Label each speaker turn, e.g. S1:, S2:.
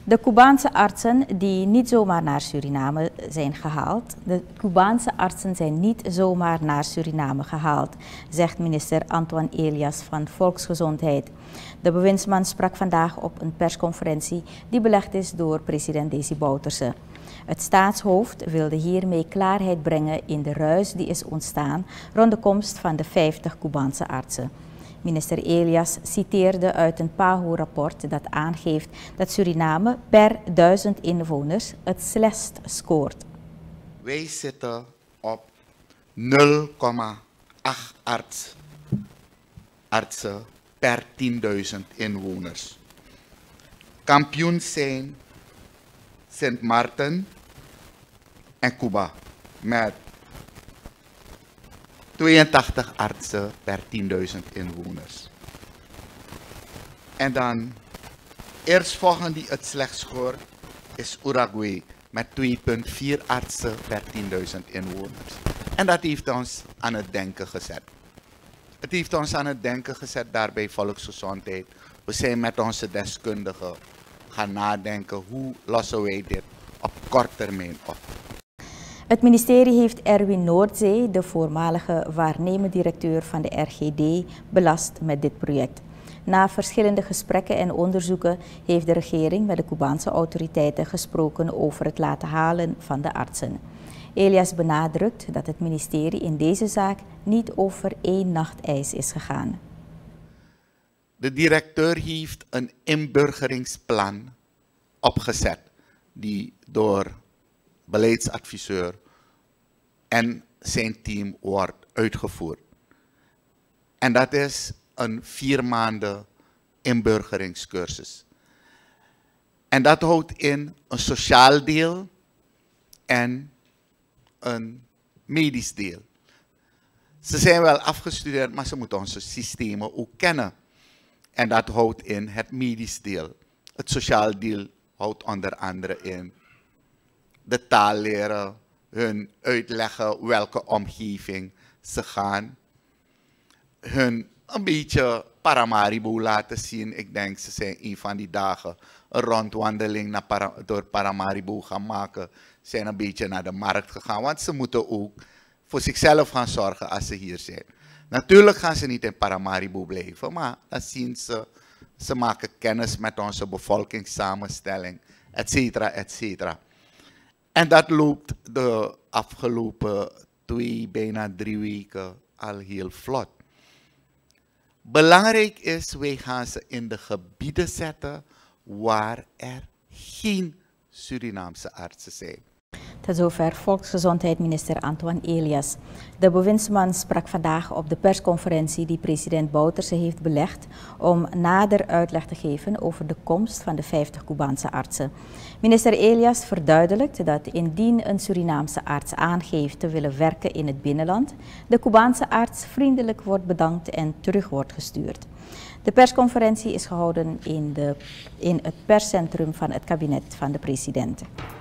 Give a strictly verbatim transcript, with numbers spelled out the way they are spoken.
S1: De Cubaanse artsen die niet zomaar naar Suriname zijn gehaald, de Cubaanse artsen zijn niet zomaar naar Suriname gehaald, zegt minister Antoine Elias van Volksgezondheid. De bewindsman sprak vandaag op een persconferentie die belegd is door president Desi Bouterse. Het staatshoofd wilde hiermee klaarheid brengen in de ruis die is ontstaan rond de komst van de vijftig Cubaanse artsen. Minister Elias citeerde uit een P A H O-rapport dat aangeeft dat Suriname per duizend inwoners het slechtst scoort.
S2: Wij zitten op nul komma acht arts, artsen per tienduizend inwoners. Kampioen zijn Sint Maarten en Cuba met tweeëntachtig artsen per tienduizend inwoners. En dan eerstvolgende die het slechtst scoort is Uruguay met twee komma vier artsen per tienduizend inwoners. En dat heeft ons aan het denken gezet. Het heeft ons aan het denken gezet daarbij volksgezondheid. We zijn met onze deskundigen gaan nadenken hoe lossen wij dit op korte termijn op.
S1: Het ministerie heeft Erwin Noordzee, de voormalige waarnemend directeur van de R G D, belast met dit project. Na verschillende gesprekken en onderzoeken heeft de regering met de Cubaanse autoriteiten gesproken over het laten halen van de artsen. Elias benadrukt dat het ministerie in deze zaak niet over één nacht ijs is gegaan.
S2: De directeur heeft een inburgeringsplan opgezet die door beleidsadviseur en zijn team wordt uitgevoerd. En dat is een vier maanden inburgeringscursus. En dat houdt in een sociaal deel en een medisch deel. Ze zijn wel afgestudeerd, maar ze moeten onze systemen ook kennen. En dat houdt in het medisch deel. Het sociaal deel houdt onder andere in de taal leren, hun uitleggen welke omgeving ze gaan, hun een beetje Paramaribo laten zien. Ik denk ze zijn een van die dagen een rondwandeling naar Para, door Paramaribo gaan maken. Ze zijn een beetje naar de markt gegaan, want ze moeten ook voor zichzelf gaan zorgen als ze hier zijn. Natuurlijk gaan ze niet in Paramaribo blijven, maar dan zien ze, ze maken kennis met onze bevolkingssamenstelling, et cetera, et cetera. En dat loopt de afgelopen twee, bijna drie weken al heel vlot. Belangrijk is, wij gaan ze in de gebieden zetten waar er geen Surinaamse artsen zijn.
S1: Tot zover Volksgezondheidsminister Antoine Elias. De bewindsman sprak vandaag op de persconferentie die president Bouterse heeft belegd om nader uitleg te geven over de komst van de vijftig Cubaanse artsen. Minister Elias verduidelijkt dat indien een Surinaamse arts aangeeft te willen werken in het binnenland, de Cubaanse arts vriendelijk wordt bedankt en terug wordt gestuurd. De persconferentie is gehouden in, de, in het perscentrum van het kabinet van de president.